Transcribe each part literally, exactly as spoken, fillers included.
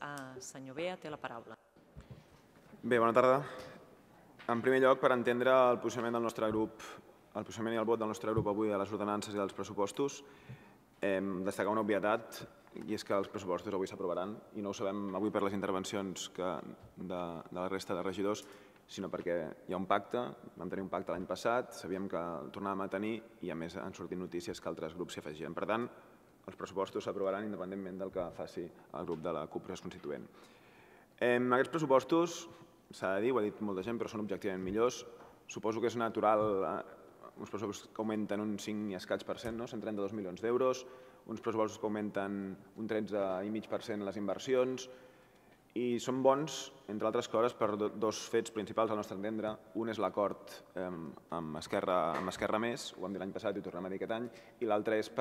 Senyor Bea, té la paraula. Bé, bona tarda. En primer lloc, per entendre el posicionament del nostre grup, el posicionament i el vot del nostre grup avui de les ordenances i dels pressupostos, destacar una obvietat, i és que els pressupostos avui s'aprovaran, i no ho sabem avui per les intervencions de la resta de regidors, sinó perquè hi ha un pacte, vam tenir un pacte l'any passat, sabíem que el tornàvem a tenir i a més han sortit notícies que altres grups s'hi afegien. Per tant, els pressupostos s'aprovaran independentment del que faci el grup de la CUP Procés Constituent. Aquests pressupostos, s'ha de dir, ho ha dit molta gent, però són objectivament millors. Suposo que és natural, uns pressupostos que augmenten un cinc i escaig per cent, cent trenta-dos milions d'euros, uns pressupostos que augmenten un tretze coma cinc per cent les inversions, i són bons, entre altres coses, per dos fets principals al nostre entendre. Un és l'acord amb Esquerra Més, ho vam dir l'any passat i ho tornem a dir aquest any, i l'altre és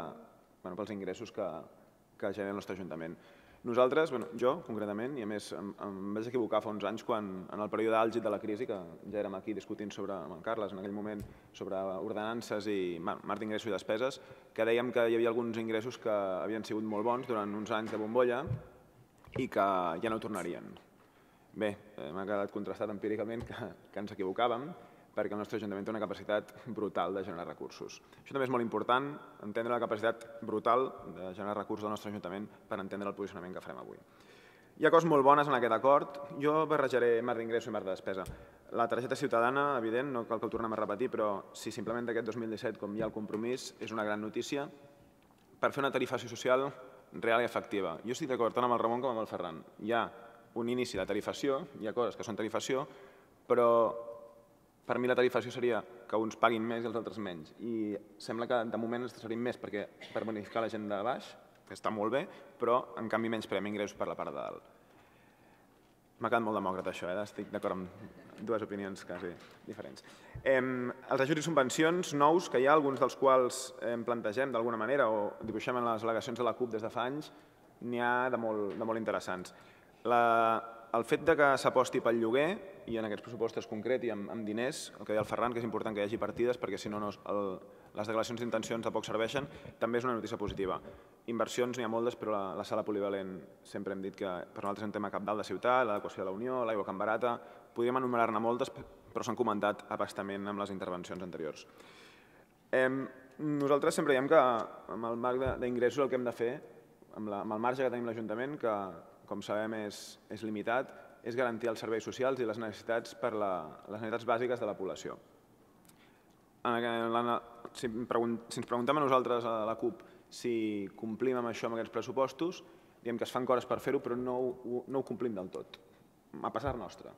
pels ingressos que genera el nostre Ajuntament. Nosaltres, jo concretament, i a més em vaig equivocar fa uns anys quan en el període àlgid de la crisi, que ja érem aquí discutint sobre, amb en Carles en aquell moment, sobre ordenances i marc d'ingressos i despeses, que dèiem que hi havia alguns ingressos que havien sigut molt bons durant uns anys de bombolla i que ja no tornarien. Bé, m'ha quedat contrastat empíricament que ens equivocàvem, perquè el nostre Ajuntament té una capacitat brutal de generar recursos. Això també és molt important, entendre la capacitat brutal de generar recursos del nostre Ajuntament per entendre el posicionament que farem avui. Hi ha coses molt bones en aquest acord. Jo barrejaré marc d'ingressos i marc de despesa. La targeta ciutadana, evident, no cal que ho tornem a repetir, però si s'implementa aquest dos mil disset com hi ha el compromís, és una gran notícia per fer una tarifació social real i efectiva. Jo estic d'acord tant amb el Ramon com amb el Ferran. Hi ha un inici de tarifació, hi ha coses que són tarifació, però per mi la tarifació seria que uns paguin més i els altres menys. I sembla que de moment ens servim més per bonificar la gent de baix, que està molt bé, però en canvi menys premi ingressos per la part de dalt. M'ha quedat molt demòcrata això, estic d'acord amb dues opinions quasi diferents. Els ajuts i subvencions nous, que hi ha, alguns dels quals plantegem d'alguna manera o dibuixem en les al·legacions de la CUP des de fa anys, n'hi ha de molt interessants. El fet que s'aposti pel lloguer, i en aquests pressupostos concret i amb diners, el que deia el Ferran, que és important que hi hagi partides perquè si no les declaracions d'intencions de poc serveixen, també és una notícia positiva. Inversions n'hi ha moltes, però la sala polivalent sempre hem dit que per nosaltres és un tema cabdal de ciutat, l'adequació de la Unió, l'aigua Can Barata, podríem enumerar-ne moltes, però s'han comentat a bastament amb les intervencions anteriors. Nosaltres sempre diem que amb el marc d'ingressos el que hem de fer, amb el marge que tenim l'Ajuntament, que com sabem és limitat, és garantir els serveis socials i les necessitats per les necessitats bàsiques de la població. Si ens preguntem a nosaltres, a la CUP, si complim amb això, amb aquests pressupostos, diem que es fan coses per fer-ho, però no ho complim del tot, a pesar nostre.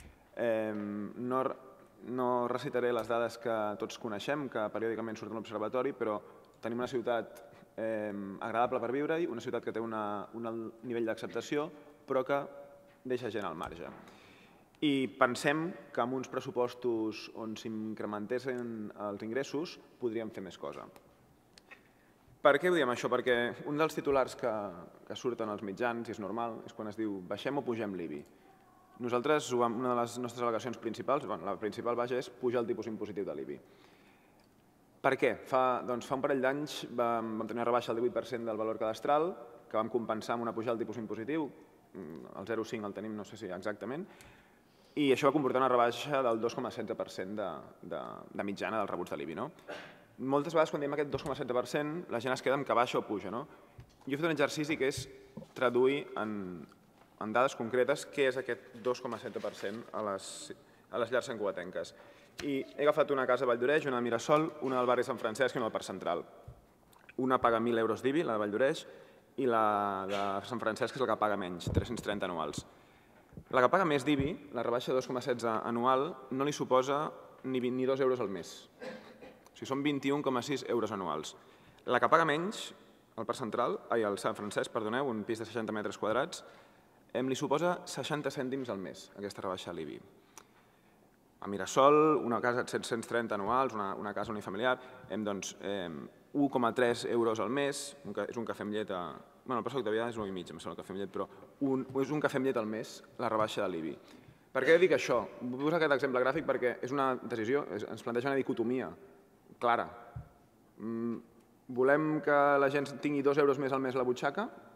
No recitaré les dades que tots coneixem, que periòdicament surten a l'Observatori, però tenim una ciutat agradable per viure-hi, una ciutat que té un alt nivell d'acceptació, però que deixa gent al marge. I pensem que amb uns pressupostos on s'incrementessin els ingressos podríem fer més cosa. Per què ho diem això? Perquè un dels titulars que surten als mitjans, i és normal, és quan es diu baixem o pugem l'I B I. Nosaltres, una de les nostres al·legacions principals, la principal vaja és pujar el tipus impositiu de l'I B I. Per què? Doncs fa un parell d'anys vam tenir una rebaixa del divuit per cent del valor cadastral, que vam compensar amb una pujada del tipus impositiu, el zero coma cinc el tenim, no sé si exactament, i això va comportar una rebaixa del dos coma setze per cent de mitjana del rebuig de l'I B I. Moltes vegades quan diem aquest dos coma setze per cent la gent es queda amb que baixa o puja. Jo he fet un exercici que és traduir en dades concretes què és aquest dos coma setze per cent a les llars santcugatenques. I he agafat una casa a Valldoreix, una a Mirasol, una del barri Sant Francesc i una al Parc Central. Una paga mil euros d'I B I, la de Valldoreix, i la de Sant Francesc és la que paga menys, tres-cents trenta anuals. La que paga més d'I B I, la rebaixa de dos coma setze anual, no li suposa ni dos euros al mes. O sigui, són vint-i-un coma sis euros anuals. La que paga menys, al Parc Central, ai, al Sant Francesc, perdoneu, un pis de seixanta metres quadrats, li suposa seixanta cèntims al mes, aquesta rebaixa de l'I B I. A Mirasol, una casa de set-cents trenta anuals, una casa unifamiliar, doncs un coma tres euros al mes, és un cafè amb llet, bueno, el Passeig de Vià és un i mig, em sembla, cafè amb llet, però és un cafè amb llet al mes, la rebaixa de l'I B I. Per què dic això? Vull posar aquest exemple gràfic perquè és una decisió, ens planteja una dicotomia clara. Volem que la gent tingui dos euros més al mes a la butxaca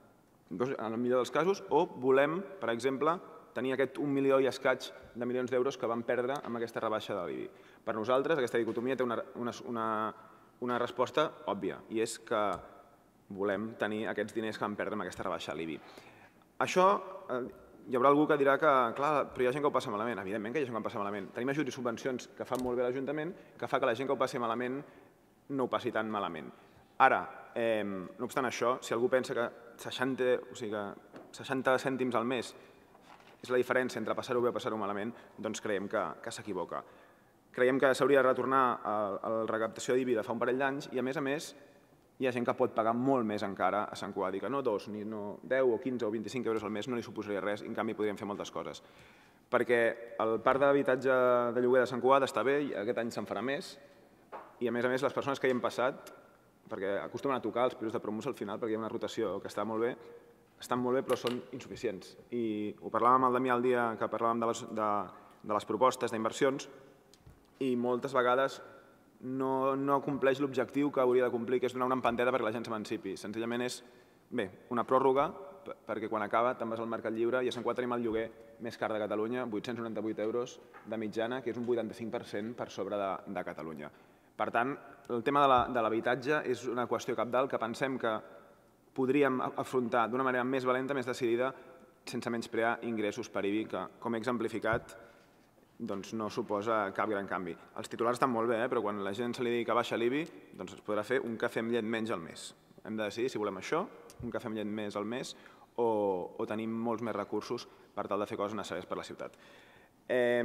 en el millor dels casos, o volem, per exemple, tenir aquest un milió i escaig de milions d'euros que vam perdre amb aquesta rebaixa de l'I B I. Per nosaltres, aquesta dicotomia té una, una, una, una resposta òbvia, i és que volem tenir aquests diners que vam perdre amb aquesta rebaixa de l'I B I. Això, eh, hi haurà algú que dirà que, clar, però hi ha gent que ho passa malament. Evidentment que hi ha gent que ho passa malament. Tenim ajuts i subvencions que fan molt bé l'Ajuntament, que fa que la gent que ho passi malament no ho passi tan malament. Ara, eh, no obstant això, si algú pensa que seixanta, o sigui que seixanta cèntims al mes és la diferència entre passar-ho bé o passar-ho malament, doncs creiem que, que s'equivoca. Creiem que s'hauria de retornar a, a la recaptació d'I B I de fa un parell d'anys i, a més a més, hi ha gent que pot pagar molt més encara a Sant Cugat i que no dos, ni no deu o quinze o vint-i-cinc euros al mes no li suposaria res i, en canvi, podríem fer moltes coses. Perquè el parc d'habitatge de lloguer de Sant Cugat està bé i aquest any se'n farà més i, a més a més, les persones que hi hem passat, perquè acostumen a tocar els pisos de promos al final perquè hi ha una rotació que està molt bé, estan molt bé però són insuficients. I ho parlàvem amb el Damià el dia que parlàvem de les, de, de les propostes d'inversions i moltes vegades no, no compleix l'objectiu que hauria de complir, que és donar una empanteta perquè la gent s'emancipi. Senzillament és, bé, una pròrroga perquè quan acaba te'n vas al mercat lliure i a Sant Cugat tenim el lloguer més car de Catalunya, vuit-cents noranta-vuit euros de mitjana, que és un vuitanta-cinc per cent per sobre de, de Catalunya. Per tant, el tema de l'habitatge és una qüestió cabdal que pensem que podríem afrontar d'una manera més valenta, més decidida, sense menysprear ingressos per I B I, que, com he exemplificat, doncs no suposa cap gran canvi. Els titulars estan molt bé, eh? Però quan la gent se li digui que baixa l'I B I, doncs es podrà fer un cafè amb llet menys al mes. Hem de decidir si volem això, un cafè amb llet més al mes, o, o tenim molts més recursos per tal de fer coses necessàries per la ciutat. Eh...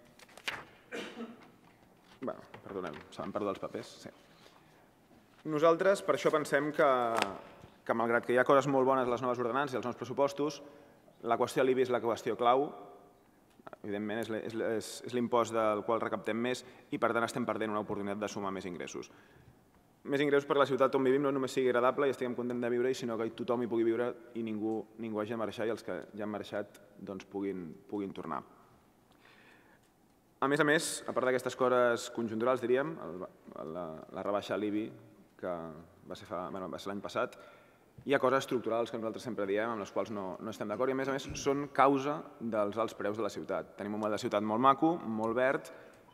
Bueno, perdoneu, s'han perdut els papers. Sí. Nosaltres, per això pensem que, que malgrat que hi ha coses molt bones a les noves ordenances i als nous pressupostos, la qüestió de l'I B I és la qüestió clau. Evidentment, és l'impost del qual recaptem més i, per tant, estem perdent una oportunitat de sumar més ingressos. Més ingressos perquè la ciutat on vivim no només sigui agradable i estiguem contents de viure-hi, sinó que tothom hi pugui viure i ningú, ningú hagi de marxar i els que ja han marxat doncs, puguin, puguin tornar. A més a més, a part d'aquestes coses conjunturals, diríem, la, la rebaixa de l'I B I, que va ser, fa, bueno, va ser l'any passat, hi ha coses estructurals que nosaltres sempre diem, amb les quals no, no estem d'acord, i a més a més són causa dels alts preus de la ciutat. Tenim un model de ciutat molt maco, molt verd,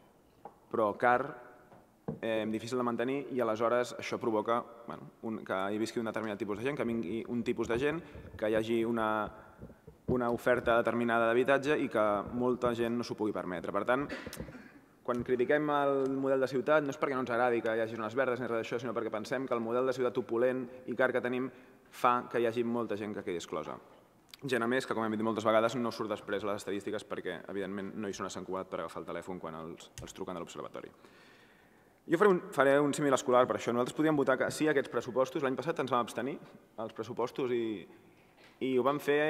però car, eh, difícil de mantenir, i aleshores això provoca bueno, un, que hi visqui un determinat tipus de gent, que vingui un tipus de gent, que hi hagi una, una oferta determinada d'habitatge i que molta gent no s'ho pugui permetre. Per tant, quan critiquem el model de ciutat no és perquè no ens agradi que hi hagi zones verdes ni res d'això, sinó perquè pensem que el model de ciutat opulent i car que tenim fa que hi hagi molta gent que quedi exclosa. Gent, a més, que com hem dit moltes vegades, no surt després a les estadístiques perquè, evidentment, no hi són a Sant Cugat per agafar el telèfon quan els, els truquen de l'observatori. Jo faré un, faré un símil escolar per això. Nosaltres podíem votar que sí a aquests pressupostos. L'any passat ens vam abstenir als pressupostos i, i ho vam fer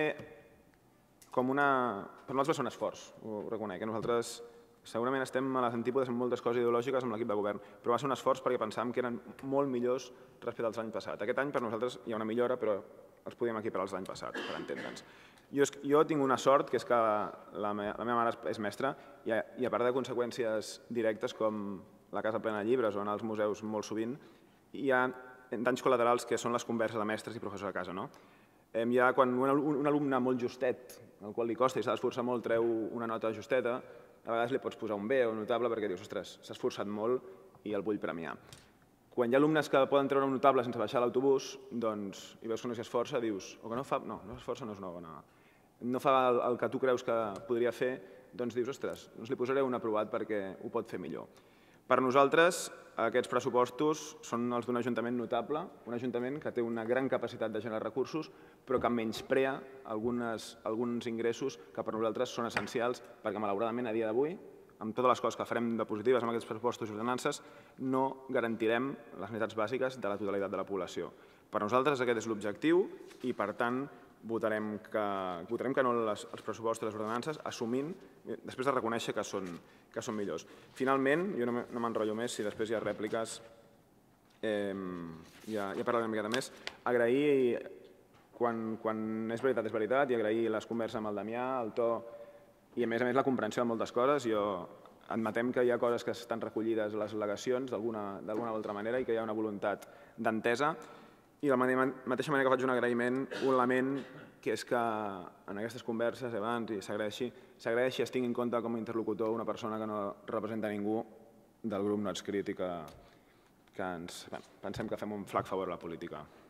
com una... Per nosaltres va ser un esforç, ho reconec. Nosaltres segurament estem a les antípodes en moltes coses ideològiques amb l'equip de govern, però va ser un esforç perquè pensàvem que eren molt millors respecte als l'any passat. Aquest any per nosaltres hi ha una millora, però els podíem equiparar als l'any passat, per entendre'ns. Jo, jo tinc una sort, que és que la, me, la meva mare és mestra, i a, i a part de conseqüències directes com la casa plena de llibres o anar als museus molt sovint, hi ha danys col·laterals que són les converses de mestres i professors a casa. No? Eh, hi ha quan un, un alumne molt justet, al qual li costa i s'ha d'esforçar molt, treu una nota justeta, a vegades li pots posar un B o un notable perquè dius, ostres, s'ha esforçat molt i el vull premiar. Quan hi ha alumnes que poden treure un notable sense baixar l'autobús, doncs, i veus que no s'hi esforça, dius, o que no fa, no, no s'esforça no és una bona... No fa el, el que tu creus que podria fer, doncs dius, ostres, doncs li posaré un aprovat perquè ho pot fer millor. Per nosaltres, aquests pressupostos són els d'un ajuntament notable, un ajuntament que té una gran capacitat de generar recursos, però que menysprea algunes, alguns ingressos que per nosaltres són essencials, perquè malauradament a dia d'avui, amb totes les coses que farem de positives amb aquests pressupostos i ordenances, no garantirem les necessitats bàsiques de la totalitat de la població. Per nosaltres aquest és l'objectiu i, per tant, votarem que, votarem que no als pressupostos i les ordenances, assumint, després de reconèixer que són, que són millors. Finalment, jo no m'enrotllo més, si després hi ha rèpliques, eh, ja, ja parlarem una miqueta més, agrair, quan, quan és veritat, és veritat, i agrair les converses amb el Damià, el to, i a més a més la comprensió de moltes coses. Jo admetem que hi ha coses que estan recollides a les al·legacions d'alguna o altra manera i que hi ha una voluntat d'entesa. I de la mateixa manera que faig un agraïment, un lament, que és que en aquestes converses abans i s'agraeixi, s'agraeixi es tingui en compte com a interlocutor una persona que no representa ningú del grup no adscrit i que, que ens, bueno, pensem que fem un flac favor a la política.